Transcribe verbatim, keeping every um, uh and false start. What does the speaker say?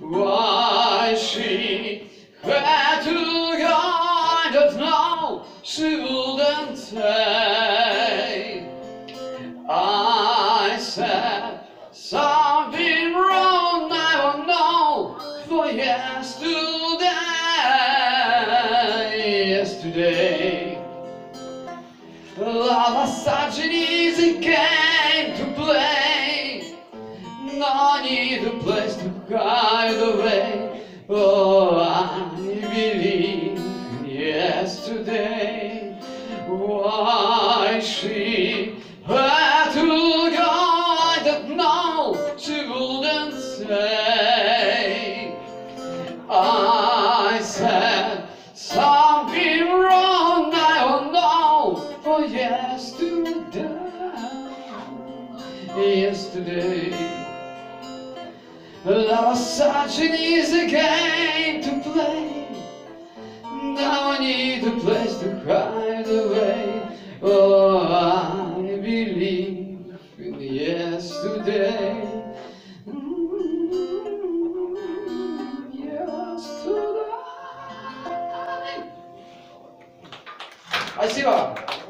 Why she had to go, I don't know, she wouldn't say. I said something wrong, I don't know, for yesterday, yesterday. Love was such an easy game to play. No need a place to hide away. Oh, I believe in yesterday. Why she had to go, I don't know, she wouldn't say. I said something wrong, I don't know, for yesterday, yesterday. Love was such an easy game to play. Now I need a place to hide away. Oh, I believe in yesterday. Mm, yesterday. Спасибо.